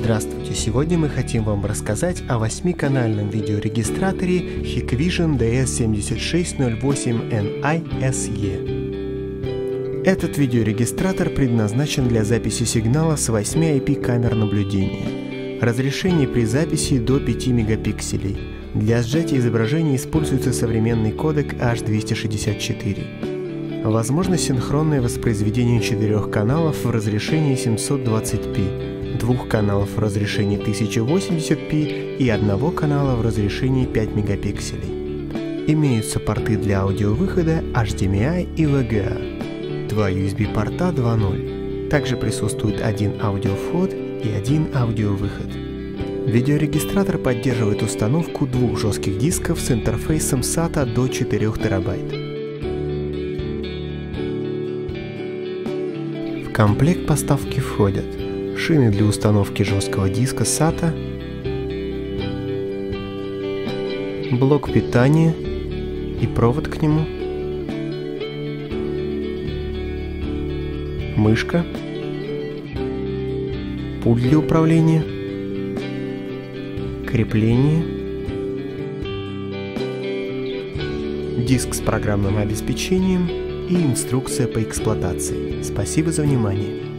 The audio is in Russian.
Здравствуйте! Сегодня мы хотим вам рассказать о 8-канальном видеорегистраторе Hikvision DS7608NI-SE. Этот видеорегистратор предназначен для записи сигнала с 8 IP-камер наблюдения. Разрешение при записи до 5 мегапикселей. Для сжатия изображения используется современный кодек H264. Возможно синхронное воспроизведение 4 каналов в разрешении 720p, 2 каналов в разрешении 1080p и 1 канала в разрешении 5 мегапикселей. Имеются порты для аудиовыхода HDMI и VGA, 2 USB порта 2.0. Также присутствует один аудиовход и один аудиовыход. Видеорегистратор поддерживает установку 2 жестких дисков с интерфейсом SATA до 4 терабайт. В комплект поставки входят шины для установки жесткого диска SATA, блок питания и провод к нему, мышка, пульт для управления, крепление, диск с программным обеспечением и инструкция по эксплуатации. Спасибо за внимание.